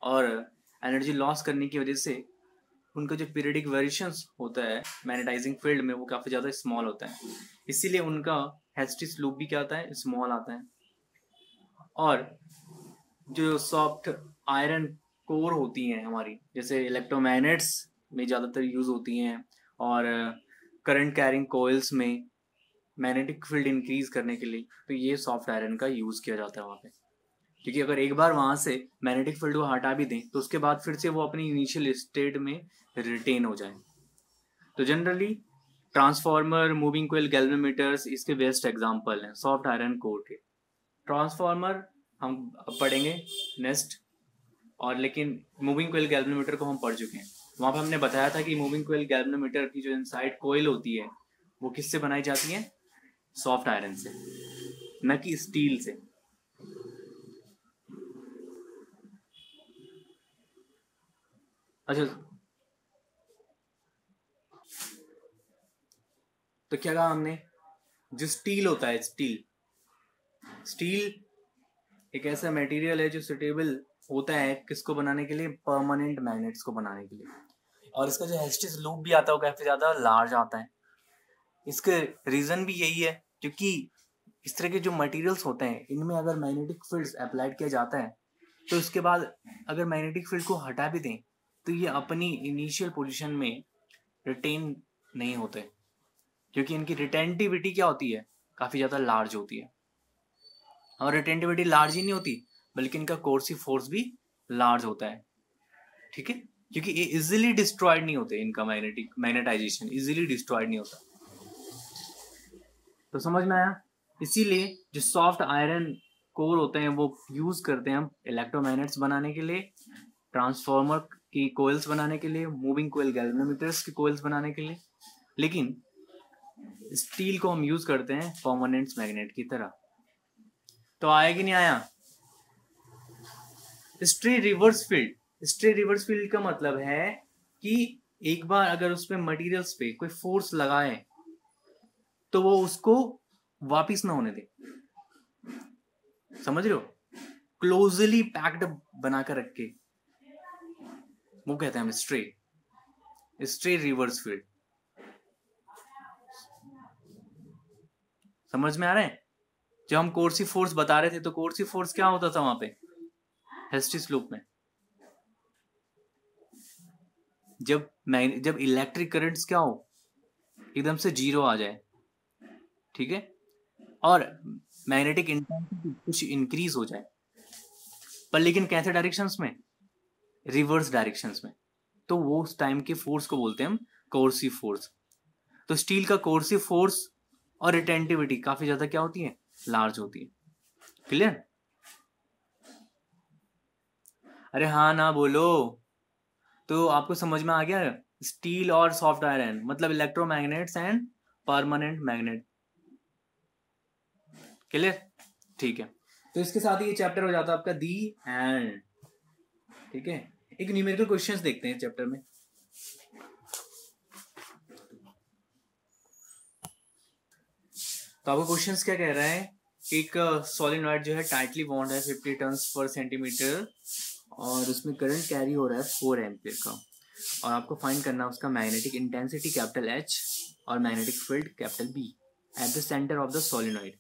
और energy loss करने की वजह से उनका जो पीरियडिक वेरिएशंस होता है मैग्नेटाइजिंग फील्ड में वो काफ़ी ज़्यादा स्मॉल होता है, इसीलिए उनका हेस्टिस लूप भी क्या आता है, स्मॉल आता है। और जो सॉफ्ट आयरन कोर होती हैं हमारी, जैसे इलेक्ट्रोमैग्नेट्स में ज़्यादातर यूज़ होती हैं, और करंट कैरिंग कोयल्स में मैग्नेटिक फील्ड इंक्रीज करने के लिए, तो ये सॉफ्ट आयरन का यूज़ किया जाता है वहाँ पे। क्योंकि अगर एक बार वहाँ से मैग्नेटिक फील्ड को हटा भी दें तो उसके बाद फिर से वो अपनी इनिशियल स्टेट में रिटेन हो जाए। तो generally transformer, moving coil, galvanometers इसके बेस्ट एग्जांपल हैं सॉफ्ट आयरन कोर के। ट्रांसफार्मर हम अब पढ़ेंगे नेक्स्ट, और लेकिन मूविंग कोयल गैल्वेनोमीटर को हम पढ़ चुके हैं। वहाँ पे हमने बताया था कि मूविंग कोयल गैल्वेनोमीटर की जो इनसाइड कोयल होती है वो किससे बनाई जाती है, सॉफ्ट आयरन से, न कि स्टील से। अच्छा, तो क्या कहा हमने, जो स्टील होता है, स्टील एक ऐसा मटेरियल है जो सुटेबल होता है किसको बनाने के लिए, परमानेंट मैग्नेट्स को बनाने के लिए। और इसका जो हेस्टिस लूप भी आता है वो काफी ज्यादा लार्ज आता है। इसके रीजन भी यही है क्योंकि इस तरह के जो मटेरियल्स होते हैं इनमें अगर मैग्नेटिक फील्ड अप्लाइड किया जाता है तो इसके बाद अगर मैग्नेटिक फील्ड को हटा भी दें तो ये अपनी इनिशियल पोजीशन में रिटेन नहीं होते, क्योंकि इनकी रिटेंटिविटी क्या होती है, काफी ज्यादा लार्ज होती है। और रिटेंटिविटी लार्ज ही नहीं होती बल्कि इनका कोर्सिव फोर्स भी लार्ज होता है। ठीक है, क्योंकि ये इजीली डिस्ट्रॉयड नहीं होते, इनका मैग्नेटाइजेशन इजीली डिस्ट्रॉयड नहीं होता। तो समझ में आया। इसीलिए जो सॉफ्ट आयरन कोर होते हैं वो यूज करते हैं हम इलेक्ट्रोमैग्नेट्स बनाने के लिए, ट्रांसफार्मर की कोयल्स बनाने के लिए, मूविंग कोयल गैल्वेनोमीटर्स की कोयल्स बनाने के लिए। लेकिन स्टील को हम यूज करते हैं परमानेंट मैग्नेट की तरह। तो आया कि नहीं आया। Stray reverse field, stray reverse field का मतलब है कि एक बार अगर उसमें मटेरियल्स पे कोई फोर्स लगाए तो वो उसको वापिस ना होने दे। समझ रहे हो, क्लोजली पैक्ड बनाकर रख के, वो कहते हैं हम स्ट्रे रिवर्स फील्ड। समझ में आ रहा है। जब हम कोर्सिव फोर्स बता रहे थे तो कोर्सिव फोर्स क्या होता था वहां पे हेस्टिस लूप में, जब इलेक्ट्रिक करंट्स क्या हो, एकदम से जीरो आ जाए, ठीक है, और मैग्नेटिक इंटेंसिटी कुछ इंक्रीज हो जाए, पर लेकिन कैसे डायरेक्शंस में, रिवर्स डायरेक्शंस में, तो वो उस टाइम के फोर्स को बोलते हैं हम कोर्सिव फोर्स। तो स्टील का कोर्सिव फोर्स और रिटेंटिविटी काफी ज्यादा क्या होती है, लार्ज होती है। क्लियर। अरे हाँ ना बोलो। तो आपको समझ में आ गया, स्टील और सॉफ्ट आयरन मतलब electromagnets and permanent magnet. Clear, ठीक है। तो इसके साथ ही ये चैप्टर हो जाता है आपका दी एंड। ठीक है, एक न्यूमेरिकल क्वेश्चंस देखते हैं चैप्टर में। तो आपको क्वेश्चंस क्या कह रहा है, एक सोलिनॉइड जो है टाइटली बॉन्ड है 50 टन्स पर सेंटीमीटर और उसमें करंट कैरी हो रहा है 4 एम्पियर का, और आपको फाइंड करना है उसका मैग्नेटिक इंटेंसिटी कैपिटल H और magnetic field capital B at the centre of the solenoid.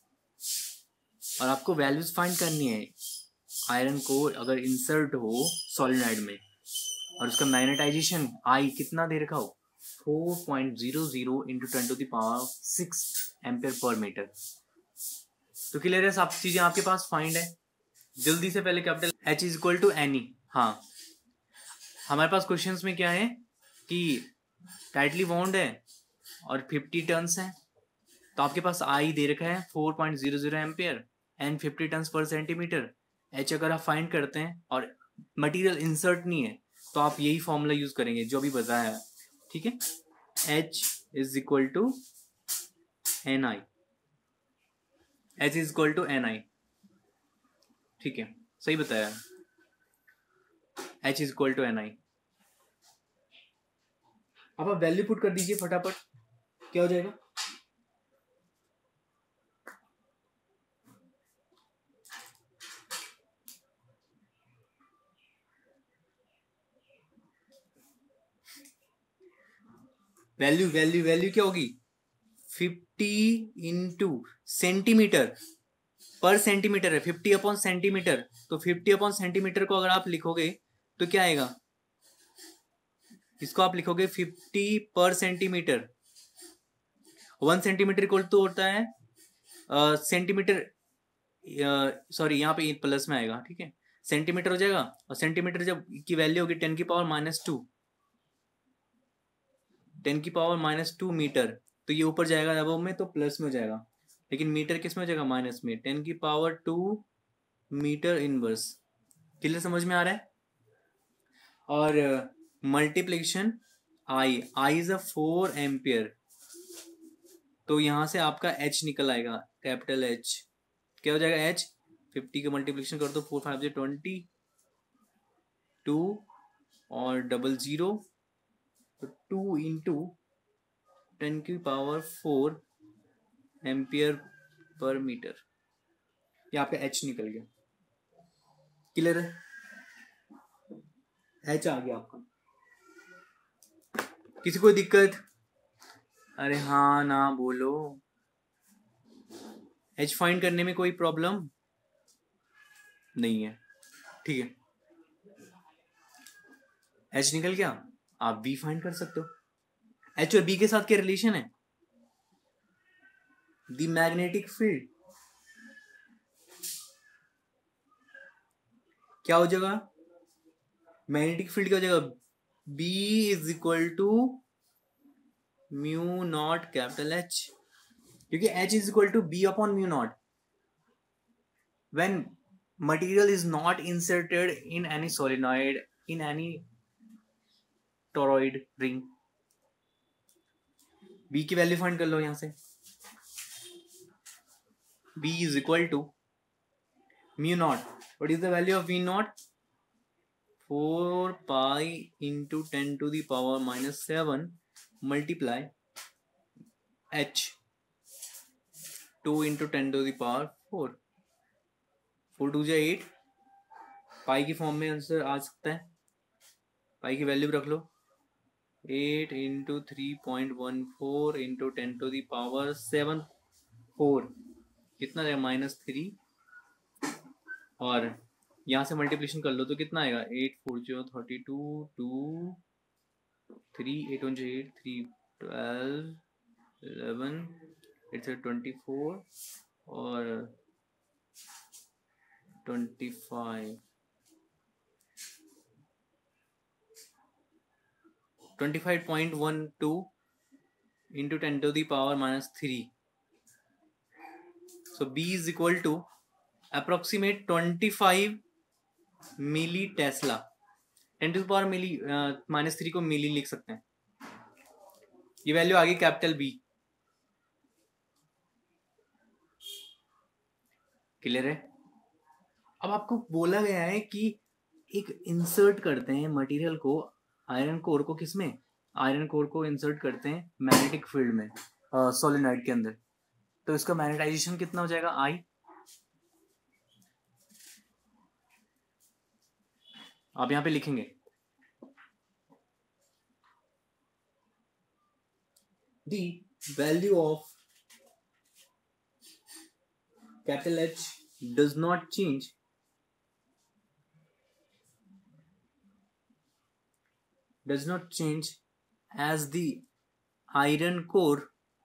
और आपको वैल्यूज फाइंड करनी है आयरन कोर अगर इंसर्ट हो सोलिनॉइड में और उसका मैग्नेटाइजेशन I कितना दे रखा हो, 4.00 इंटू 10⁶ एम्पियर पर मीटर। तो क्लियर है, सब चीजें आपके पास फाइंड है। जल्दी से पहले capital H is equal to NE। हाँ, हमारे पास क्वेश्चंस में क्या है कि टाइटली बॉन्ड है और 50 टन्स है, तो आपके पास I दे रखा है 4.00 ampere and 50 turns per centimetre. H अगर आप फाइंड करते हैं और मटेरियल इंसर्ट नहीं है तो आप यही फॉर्मूला यूज करेंगे जो भी बताया है। ठीक है, H is equal to NI, H is equal to NI। ठीक है, सही बताया, H is equal to NI। अब आप वैल्यू पुट कर दीजिए फटाफट, क्या हो जाएगा, वैल्यू क्या होगी 50 इंटू सेंटीमीटर पर सेंटीमीटर है 50 अपॉन सेंटीमीटर, तो 50 अपॉन सेंटीमीटर को अगर आप लिखोगे तो क्या आएगा, इसको आप लिखोगे 50 पर सेंटीमीटर। 1 सेंटीमीटर इक्वल तो होता है सेंटीमीटर, सॉरी यहाँ पे प्लस में आएगा, ठीक है, सेंटीमीटर हो जाएगा, और सेंटीमीटर जब की वैल्यू होगी 10 की पावर -2, 10 की पावर -2 मीटर, तो ये ऊपर जाएगा अब में तो प्लस में हो जाएगा, लेकिन मीटर किस में हो जाएगा माइनस में, 10 की पावर 2 मीटर इनवर्स। क्लियर, समझ में आ रहा है। और मल्टीप्लिकेशन आई इज 4 एम्पियर, तो यहां से आपका H निकल आएगा, कैपिटल H क्या हो जाएगा H, 50 का मल्टीप्लिकेशन कर दो 4 5 20 2 और 00, तो 2 इंटू 10 की पावर 4 एम्पियर पर मीटर, ये आपका H निकल गया। क्लियर है, H आ गया आपका। किसी को दिक्कत, अरे हाँ ना बोलो, H फाइंड करने में कोई प्रॉब्लम नहीं है, ठीक है, H निकल गया, आप B फाइंड कर सकते हो। H और B के साथ क्या रिलेशन है, द मैग्नेटिक फील्ड क्या हो जाएगा, मैग्नेटिक फील्ड क्या हो जाएगा, B is equal to mu naught capital H, क्योंकि H is equal to B upon mu naught when material is not inserted in any solenoid in any toroid ring. B की value find कर लो यहां से, B is equal to mu naught. What is the value of V naught? 4 pi into 10 to the power -7 multiply H 2 into 10 to the power 4, 4 2 8, पाई की form में answer आ सकता है, पाई की वैल्यू रख लो 8 into 3.14 into 10 to the power 7 4, कितना है -3, और यहाँ से मल्टीप्लिकेशन कर लो तो कितना आएगा 8 4 32 2 3 8 1 8 3 12 11 8 24 और 25 25.12 into 10 to the power -3, so B is equal to approximate 25 milli tesla, 10 to power milli -3 को मिली लिख सकते हैं, ये वैल्यू आ गई कैपिटल B। क्लियर है। अब आपको बोला गया है कि एक इंसर्ट करते हैं मटेरियल को, आयरन कोर को, किसमें, आयरन कोर को इंसर्ट करते हैं मैग्नेटिक फील्ड में सोलेनॉइड के अंदर, तो इसका मैग्नेटाइजेशन कितना हो जाएगा I, आप यहां पे लिखेंगे the value of capital H does not change as the iron core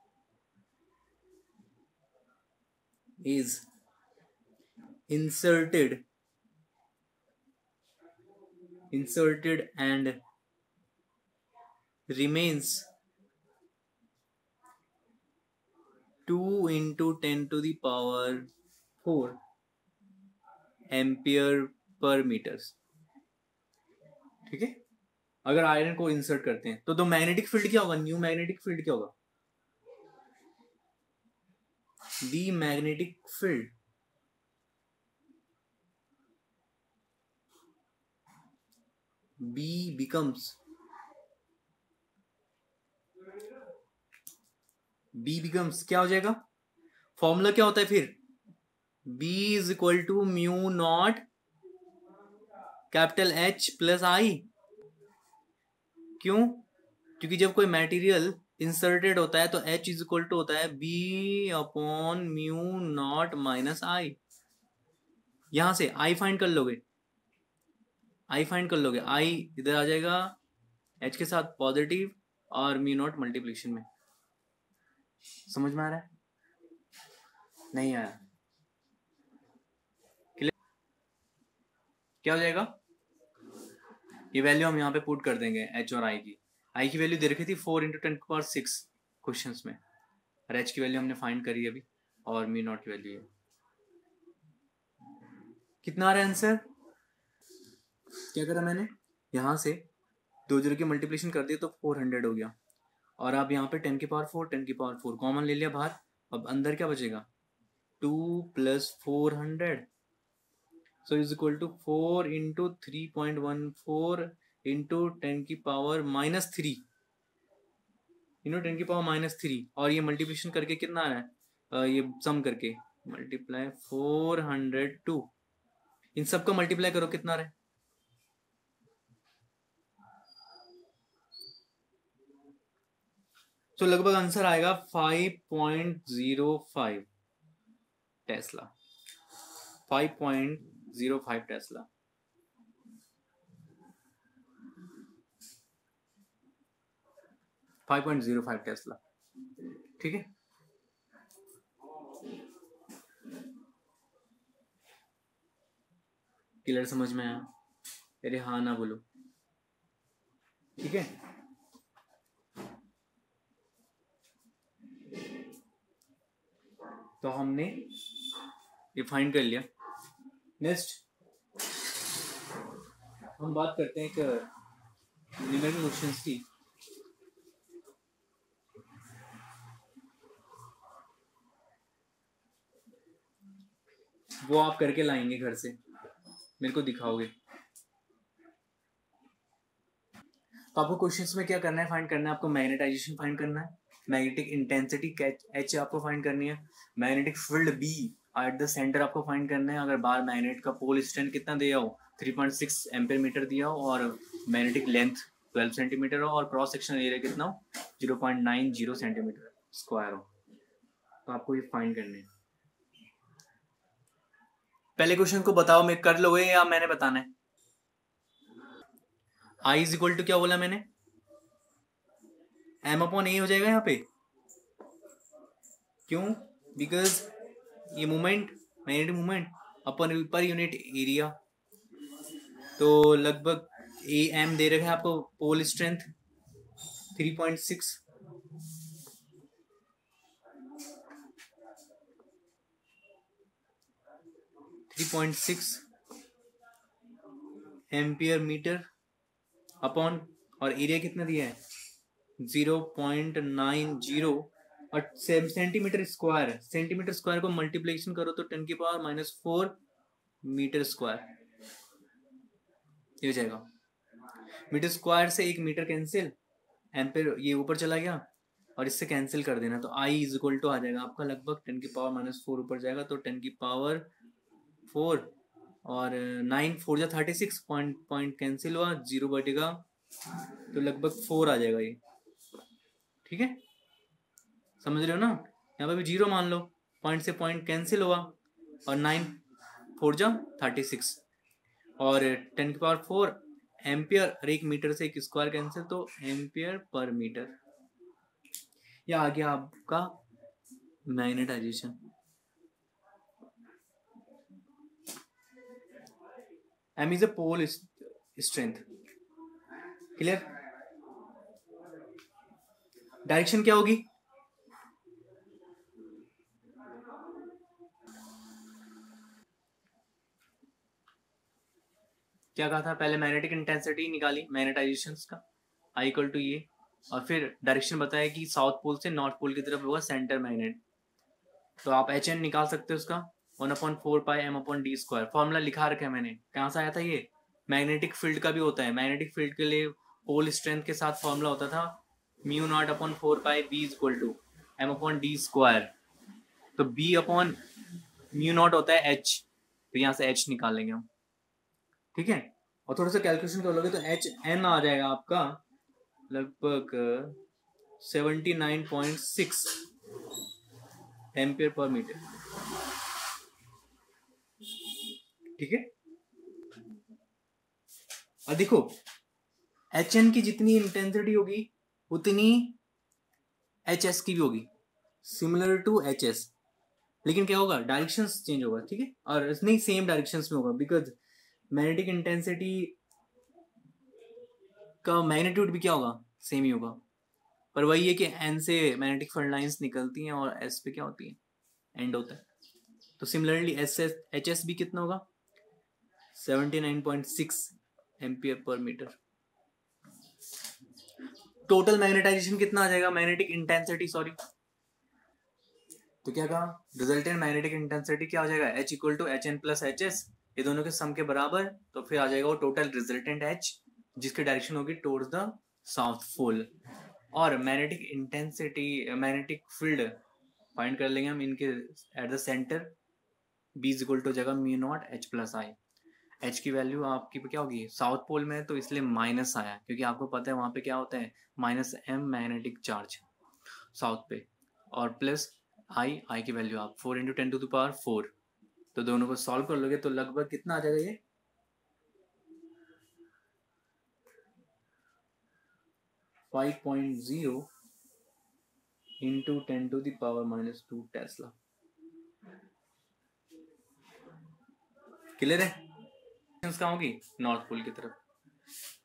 is inserted and remains 2 into 10 to the power 4 ampere per metre, ठीक है। अगर आयरन को इंसर्ट करते हैं तो मैग्नेटिक फील्ड क्या होगा, न्यू मैग्नेटिक फील्ड क्या होगा, the magnetic field B becomes क्या हो जाएगा, फॉर्मूला क्या होता है फिर, B is equal to mu naught capital H plus I, क्यों, क्योंकि जब कोई मटेरियल इंसर्टेड होता है तो H इज इक्वल टू होता है B upon mu naught minus I. यहां से आई फाइंड कर लोगे, आई फाइंड कर लोगे, आई इधर आ जाएगा H के साथ पॉजिटिव और म्यू नॉट मल्टीप्लिकेशन में। समझ में आ रहा है? नहीं आया? क्या हो जाएगा? ये वैल्यू हम यहाँ पे पुट कर देंगे H और I की। I की वैल्यू दे रखी थी 4 इंटू 10⁶ क्वेश्चंस में, और H की वैल्यू हमने फाइंड करी अभी, और म्यू नॉट की वैल्यू है। कितना आ रहा है आंसर? क्या करा मैंने, यहाँ से 2 जीरो की मल्टीप्लिकेशन कर दी तो 400 हो गया, और अब यहाँ पे 10⁴ कॉमन ले लिया बाहर, अब अंदर क्या बचेगा 2 + 400, so is equal to 4 into 3.14 into 10⁻³ into 10⁻³ और ये मल्टीप्लिकेशन करके कितना आ रहा है, ये सम करके मल्टीप्लाई 402, इन सबको मल्टीप्लाई करो कितना आ रहा है, तो लगभग आंसर आएगा 5.05 टेस्ला, 5.05 टेस्ला। टेस्ला, ठीक है। क्लियर, समझ में आया? अरे हाँ ना बोलो, ठीक है। तो हमने ये फाइंड कर लिया। नेक्स्ट हम बात करते हैं एक न्यूमेरिकल क्वेश्चंस की। वो आप करके लाएंगे घर से, मेरे को दिखाओगे। तो आपको क्वेश्चंस में क्या करना है, फाइंड करना है आपको मैग्नेटाइजेशन फाइंड करना है, मैग्नेटिक इंटेंसिटी H आपको फाइंड करनी है, magnetic field B at the centre आपको फाइंड करना है। अगर बाहर मैग्नेट का पोल स्ट्रेंथ कितना दिया हो 3.6 एम्पियर मीटर दिया हो, और मैग्नेटिक लेंथ 12 सेंटीमीटर हो, और क्रॉस सेक्शन एरिया कितना हो 0.90 सेंटीमीटर स्क्वायर हो, तो आपको ये फाइंड करने हैं। पहले क्वेश्चन को बताओ, मैं कर लोगे या मैंने बताना है? I इज इक्वल टू क्या बोला मैंने, M/A हो जाएगा यहाँ पे। क्यों? बिकॉज ये मूवमेंट, मैग्नेटिक मूवमेंट अपन पर यूनिट एरिया, तो लगभग AM दे रखा है आपको, pole strength 3.6, ampere metre upon, और एरिया कितना दिया है 0.90, और सेंटीमीटर स्क्वायर, सेंटीमीटर स्क्वायर को मल्टीप्लिकेशन करो तो 10⁻⁴ मीटर स्क्वायर ये हो जाएगा। मीटर स्क्वायर से 1 मीटर कैंसिल, एम्पियर ये ऊपर चला गया और इससे कैंसिल कर देना, तो I इज इक्वल टू आ जाएगा आपका लगभग 10⁻⁴ ऊपर जाएगा तो 10⁻⁴, और 9 4 जा 36, पॉइंट कैंसिल हुआ, 0 बटेगा तो लगभग 4 आ जाएगा ये, ठीक है। समझ रहे हो ना? यहाँ पे भी 0 मान लो, पॉइंट से पॉइंट कैंसिल हुआ, और 9 4 जा 36, और 10⁻⁴ एम्पियर, और 1 मीटर से 1 स्क्वायर कैंसिल तो एम्पियर पर मीटर। यह आ गया आपका magnetisation. M is a pole strength. Clear? Direction क्या होगी? क्या कहा था पहले, मैग्नेटिक इंटेंसिटी निकाली मैग्नेटाइजेशन का, I इक्वल टू ये, और फिर डायरेक्शन बताया कि साउथ पोल से नॉर्थ पोल की तरफ होगा सेंटर मैग्नेट, तो आप HN निकाल सकते हो उसका 1/4πm/d²। फॉर्मूला लिखा रखा है मैंने, कहाँ से आया था ये, मैग्नेटिक फील्ड का भी होता है। मैग्नेटिक फील्ड के लिए पोल स्ट्रेंथ के साथ फॉर्मूला होता था μ0/4πb=m/d², तो B/μ0 होता है H, तो यहाँ से H निकालेंगे हम, ठीक है। और थोड़ा सा कैलकुलेशन कर लोगे तो HN आ जाएगा आपका लगभग 79.6 एम्पियर पर मीटर। ठीक है, और देखो एच एन की जितनी इंटेंसिटी होगी उतनी एच एस की भी होगी, सिमिलर टू एच एस। लेकिन क्या होगा, डायरेक्शंस चेंज होगा। ठीक है, और नहीं सेम डायरेक्शंस में होगा, बिकॉज मैग्नेटिक इंटेंसिटी का मैग्नीट्यूड भी क्या होगा, सेम ही होगा। पर वही है कि एन से मैग्नेटिक फील्ड लाइंस निकलती हैं और एस पे क्या होती है, एंड होता है। तो सिमिलरली एच एस भी कितना होगा, 79.6 ampere per metre. Total magnetisation कितना आ जाएगा, मैग्नेटिक इंटेंसिटी सॉरी, तो क्या कहा, रिजल्टेंट मैग्नेटिक इंटेंसिटी क्या हो जाएगा, H equal to H N plus H S, ये दोनों के सम के बराबर। तो फिर आ जाएगा वो टोटल रिजल्टेंट H, जिसकी डायरेक्शन होगी टुवर्ड्स द साउथ पोल। और magnetic intensity, magnetic field find कर लेंगे हम इनके at the centre, B is equal to हो जाएगा mu naught H plus I. H की वैल्यू आपकी क्या होगी, साउथ पोल में है तो इसलिए माइनस आया, क्योंकि आपको पता है वहां पे क्या होता है, -m मैग्नेटिक चार्ज साउथ पे, और प्लस आई की वैल्यू आप 4 इंटू 10⁴। तो दोनों को सॉल्व कर लोगे तो लगभग कितना आ जाएगा ये, 5.0 इंटू 10⁻² टेस्ला। क्लियर है, कहाँ होगी, नॉर्थ पोल की तरफ।